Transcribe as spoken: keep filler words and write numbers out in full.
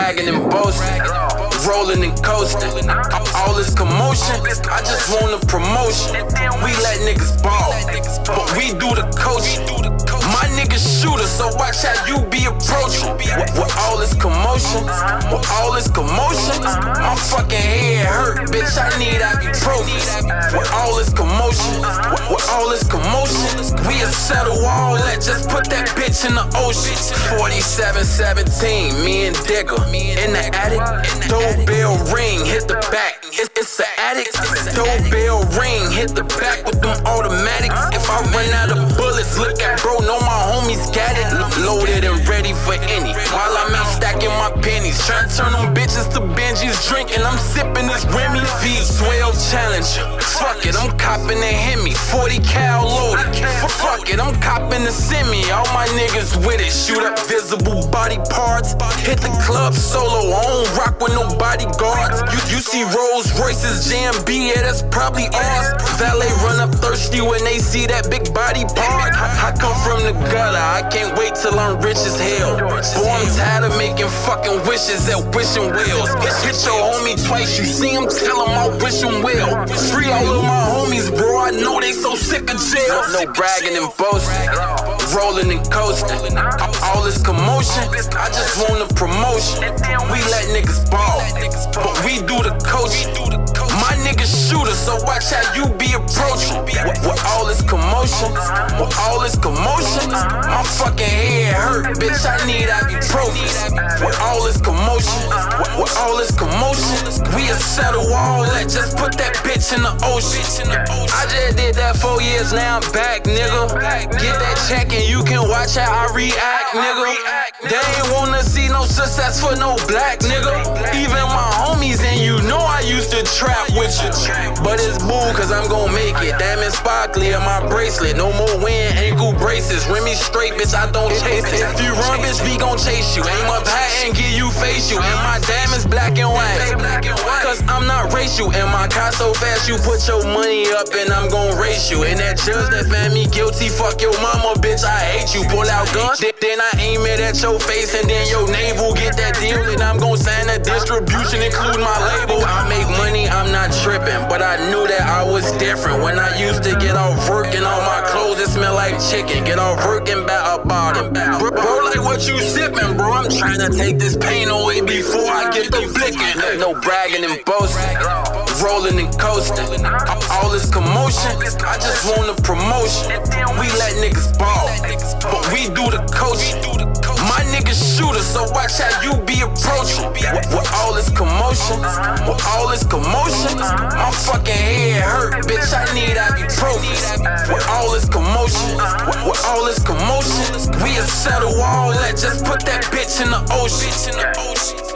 bragging and boasting, rolling and coasting. All this commotion, I just want a promotion. We let niggas ball, but we do the coaching. My niggas shooters, so watch how you be approaching. With, with all this commotion, with all this commotion, my fucking head hurt, bitch, I need ibuprofen. With all this commotion, with, with all this commotion, we a settle all that, just put that bitch in the ocean. Forty-seven seventeen, me and Digger in the attic. Doorbell ring, hit the back. It's, it's an addict. Doorbell ring, hit the back with them automatics. If I run out of bullets, look at bro, know my homies got it. Loaded and ready for any. While I'm out stacking my pennies, trying to turn them bitches to Benji's drink, and I'm sipping this Remy. Feet swell challenger. Fuck it, I'm copping a Hemi. forty cal loaded. Fuck it, I'm copping a semi. All my niggas with it. Shoot up visible body parts. Hit the club solo. I don't rock with no bodyguards. You, you see Rolls Royces, J M B, yeah, that's probably ours. Valet run up thirsty when they see that big body part. I, I come from the gutter. I can't wait till I'm rich as hell. Boy, I'm tired of making fucking wishes at wishing wells. Hit your homie twice, you see him, tell him I'll wish him well. Free all of my homies, bro, I know they so sick of jail. No bragging and boasting, rolling and coasting. All this commotion, I just want a promotion. We let niggas ball, but we do the coaching. My niggas shooters, so watch how you be approaching. With, with all this commotion, with all this commotion, my fucking head hurt, bitch, I need ibuprofen. With all this commotion, with, with all this commotion, we a settle all that, just put that bitch in the ocean. I just did that four years, now I'm back, nigga. Get that check and you can watch how I react, nigga. They ain't wanna see no success for no black nigga. Even my homies and you know I used to trap with you. But it's boo, cause I'm gon' make it. Diamond sparkly in my bracelet. No more wearing ankle braces. Remy straight, bitch, I don't chase it. If you run, bitch, we gon' chase you. Aim up high and get you face you. And my diamonds black and white, cause I'm not racial. And my car so fast, you put your money up and I'm gon' race you. And that judge that found me guilty, fuck your mama, bitch, I hate you. Pull out guns, then I aim it at your face, and then your navel get that deal, and I'm gon' sign that distribution, include my label. I make money, I'm not tripping, but I knew that I was different. When I used to get off work and all my clothes, it smell like chicken. Get off work and back up bottom. Bro, bro, like what you sipping, bro? I'm trying to take this pain away before I get the blicking. No bragging and boasting, rolling and coasting. All this commotion, I just want a promotion. We let niggas ball, but we do the coaching. My niggas shooters, so watch how you be approaching. With, with all this commotion, with all this commotion, my fucking head hurt, bitch, I need ibuprofen. With all this commotion, with, with all this commotion, we a settle all that, just put that bitch in the ocean.